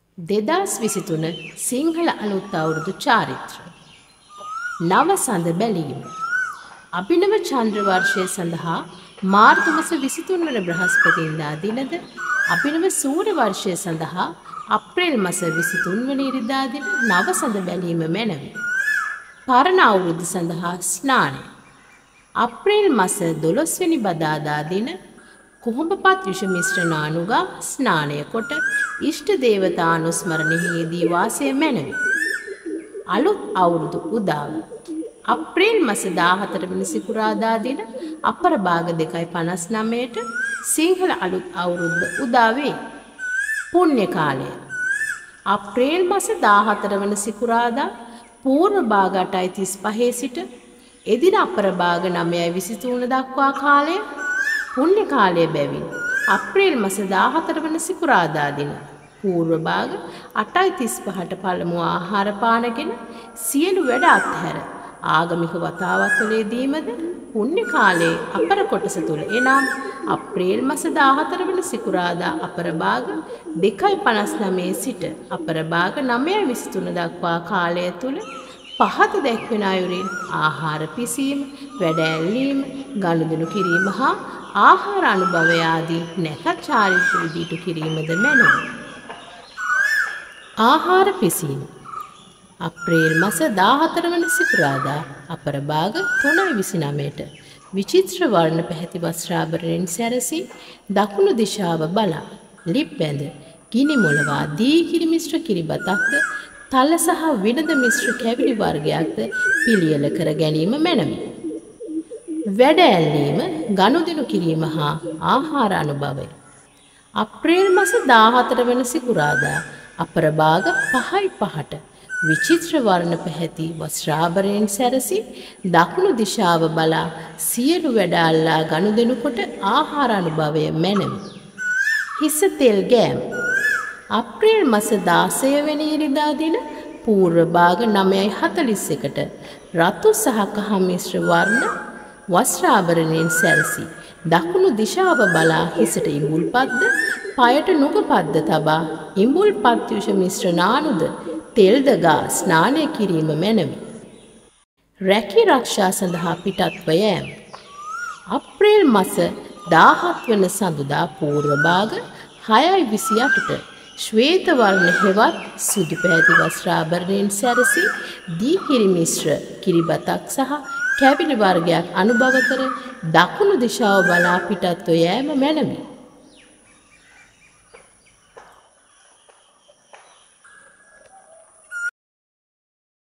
2023 සිංහල අලුත් අවුරුදු චාරිත්‍ර නව සඳ බැලීම අභිනව චන්ද්‍ර වර්ෂය සඳහා මාර්තු මාස 23 වන බ්‍රහස්පතින්දා දිනද අභිනව සූර්ය වර්ෂය සඳහා අප්‍රේල් මාස 23 වන ඉරිදා දින නව සඳ බැලීම මැනවි. පරණ අවුරුද්ද සඳහා ස්නානය අප්‍රේල් මාස 12 වෙනි බදාදා දින කුහුඹපත් විෂ මිශ්‍රණානුගා ස්නානය කොට ඉෂ්ට දේවතා අනුස්මරණෙහිදී වාසය මැනවි. අලුත් අවුරුදු උදාව අප්‍රේල් මාස 14 වෙනි සිකුරාදා දින අපර භාග 2:59ට සිංහල අලුත් අවුරුද්ද උදා වේ. පුණ්‍ය කාලය අප්‍රේල් මාස 14 වෙනි සිකුරාදා පූර්ව භාග 8:35 සිට එදින අපර භාග 9:23 දක්වා කාලය පුණ්‍ය කාලය බැවින් අප්‍රේල් මාස 14 වන සිකුරාදා දින පූර්ව භාග 8:35ට පළමු ආහාර පානගෙන සියලු වැඩ අත්හැර ආගමික වතාවත්වලදීමද පුණ්‍ය කාලයේ අපර කොටස තුල එනම් අප්‍රේල් මාස 14 වන සිකුරාදා අපර භාග 2:59 සිට අපර භාග 9:23 දක්වා කාලය තුල පහත දැක්වෙන අයුරින් ආහාර පිසීම, වැඩ ඇල්ලීම, ගනුදෙනු කිරීම හා ආහාර අනුභවය ආදී නැකත් චාරිත්‍ර විදිහට කිරීමද මැනවි. ආහාර පිසීම අප්‍රේල් මාස 14 වන සිකුරාදා අපර භාග 3:29ට විචිත්‍ර වර්ණ පැහැති වස්ත්‍රාභරණයෙන් සැරසී දකුණු දිශාව බලා ලිප් බැඳ ගිනි මොළවා දී කිරි මිශ්‍ර කිරිබතක්ද තල සහ විනද මිශ්‍ර කැවිලි වර්ගයක්ද පිළියෙල කර ගැනීම මැනවි. වැඩ ඇල්ලීම, ගනුදෙනු කිරීම හා ආහාර අනුභවය අප්‍රේල් මාස 14 වන සිකුරාදා අපර භාග 5:05ට විචිත්‍ර වර්ණ පැහැති වස්ත්‍රාභරණයෙන් සැරසී දකුණු දිශාව බලා සියලු වැඩ අල්ලා ගනුදෙනු කොට ආහාර අනුභවය මැනවි. හිස තෙල් ගෑම අප්‍රේල් මාස 16 වෙනි ඉරිදා දින පූර්ව භාග 9:41ට රතු සහ කහ මිශ්‍ර වර්ණ වස්ත්‍රාභරණයෙන් සැරසී දකුණු දිශාව බලා හිසට ඉඹුල්පත්ද පයට නුගපත්ද තබා ඉඹුල්පත් විෂ මිශ්‍රණානුද තෙල්ද ගා ස්නානය කිරීම මැනවි. රැකී ආරක්ෂා සඳහා පිටත්ව යෑම අප්‍රේල් මාස 17 වන සඳුදා පූර්ව භාග 6:28ට ශ්වේත වර්ණ හෙවත් සුදු පැහැති වස්ත්‍රාභරණයෙන් සැරසී දී කිරි මිශ්‍ර කිරිබතක් සහ කැවිලි වර්ගයක් අනුභව කර දකුණු දිශාව බලා පිටත්ව යෑම මැනවි.